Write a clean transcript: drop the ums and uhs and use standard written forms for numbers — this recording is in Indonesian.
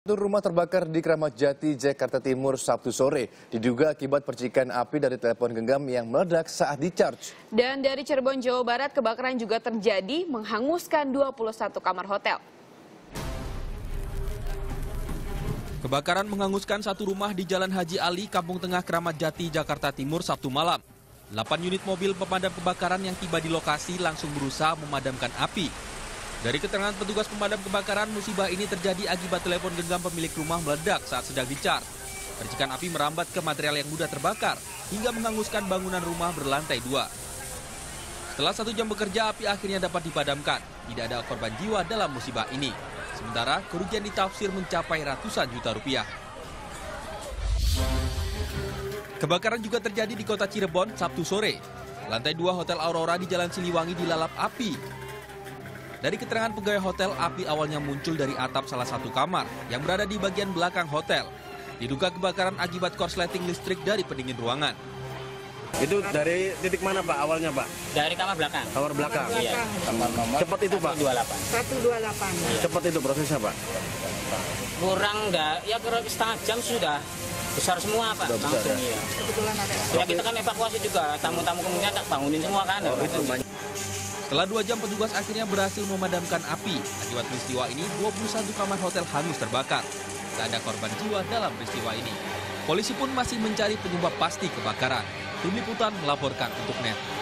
Satu rumah terbakar di Kramat Jati, Jakarta Timur, Sabtu sore. Diduga akibat percikan api dari telepon genggam yang meledak saat di-charge. Dan dari Cirebon, Jawa Barat, kebakaran juga terjadi menghanguskan 21 kamar hotel. Kebakaran menghanguskan satu rumah di Jalan Haji Ali, Kampung Tengah, Kramat Jati, Jakarta Timur, Sabtu malam. 8 unit mobil pemadam kebakaran yang tiba di lokasi langsung berusaha memadamkan api. Dari keterangan petugas pemadam kebakaran, musibah ini terjadi akibat telepon genggam pemilik rumah meledak saat sedang di-charge. Percikan api merambat ke material yang mudah terbakar hingga menghanguskan bangunan rumah berlantai 2. Setelah 1 jam bekerja, api akhirnya dapat dipadamkan. Tidak ada korban jiwa dalam musibah ini. Sementara kerugian ditafsir mencapai ratusan juta rupiah. Kebakaran juga terjadi di kota Cirebon Sabtu sore. Lantai 2 Hotel Aurora di Jalan Siliwangi dilalap api. Dari keterangan pegawai hotel, api awalnya muncul dari atap salah satu kamar yang berada di bagian belakang hotel. Diduga kebakaran akibat korsleting listrik dari pendingin ruangan. Itu dari titik mana Pak awalnya Pak? Dari kamar belakang. Kamar belakang? Iya. Kamar nomor cepat itu Pak? 128. Cepat itu prosesnya Pak? Kurang ya kira setengah jam sudah. Besar semua Pak. Sudah besar ya? Iya. Ya kita kan evakuasi juga, tamu-tamu kemudian tak bangunin semua kan. Setelah 2 jam, petugas akhirnya berhasil memadamkan api. Akibat peristiwa ini, 21 kamar hotel hangus terbakar. Tak ada korban jiwa dalam peristiwa ini. Polisi pun masih mencari penyebab pasti kebakaran. Tim Liputan melaporkan untuk NET.